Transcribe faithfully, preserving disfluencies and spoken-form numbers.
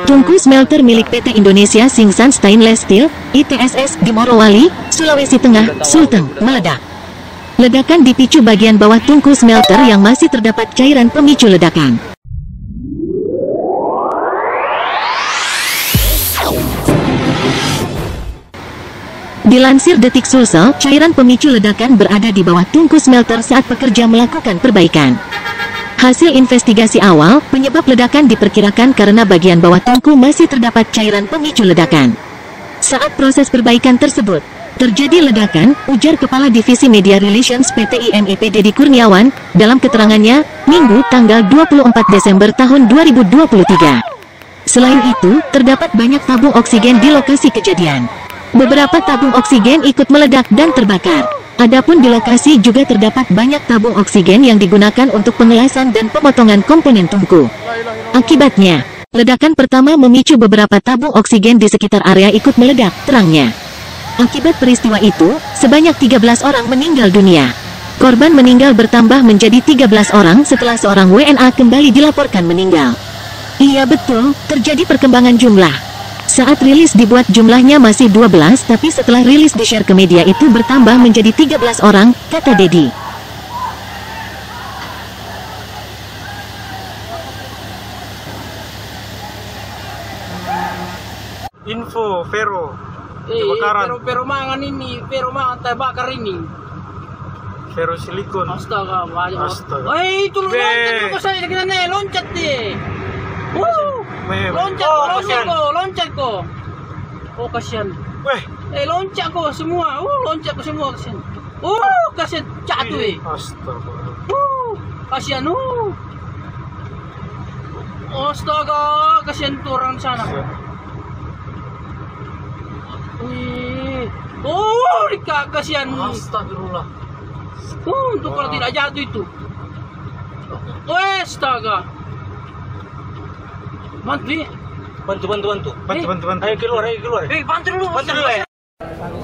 Tungku smelter milik P T Indonesia Singsan Stainless Steel, I T S S, di Morowali, Sulawesi Tengah, Sulteng, meledak. Ledakan dipicu bagian bawah tungku smelter yang masih terdapat cairan pemicu ledakan. Dilansir Detik Sulsel, cairan pemicu ledakan berada di bawah tungku smelter saat pekerja melakukan perbaikan. Hasil investigasi awal, penyebab ledakan diperkirakan karena bagian bawah tungku masih terdapat cairan pemicu ledakan. Saat proses perbaikan tersebut, terjadi ledakan, ujar Kepala Divisi Media Relations P T I M I P Deddy Kurniawan, dalam keterangannya, Minggu tanggal dua puluh empat Desember tahun dua ribu dua puluh tiga. Selain itu, terdapat banyak tabung oksigen di lokasi kejadian. Beberapa tabung oksigen ikut meledak dan terbakar. Adapun di lokasi juga terdapat banyak tabung oksigen yang digunakan untuk pengelasan dan pemotongan komponen tungku. Akibatnya, ledakan pertama memicu beberapa tabung oksigen di sekitar area ikut meledak, terangnya. Akibat peristiwa itu, sebanyak tiga belas orang meninggal dunia. Korban meninggal bertambah menjadi tiga belas orang setelah seorang W N A kembali dilaporkan meninggal. Iya betul, terjadi perkembangan jumlah. Saat rilis dibuat jumlahnya masih dua belas, tapi setelah rilis di-share ke media itu bertambah menjadi tiga belas orang, kata Deddy. Info Vero Eh, kebakaran. pero pero mangan ini, pero mangan terbakar ini. Vero silikon. Astaga, banyak. Astaga. Eh, itu Be. loncat dulu saya kita nih, loncat deh. Wuh, Weh, loncat, oh, loncat kasihan. kok, loncat kok. Oh kasihan. Weh, Eh, loncat kok semua. Uh, loncat kok semua kasihan. Uh, kasihan jatuh eh. astaga. Uh, kasihan uh. Astaga, kasihan tuh orang di sana. Wih. Oh, Rika, kasihan. Astagfirullah. Uh, untuk kalau tidak jatuh itu. Weh, astaga. Bantu, Bantu bantu bantu. Bantu Eh, bantu bantu. Ayo keluar, ayo keluar. eh, bantu dulu. Bantu dulu ya.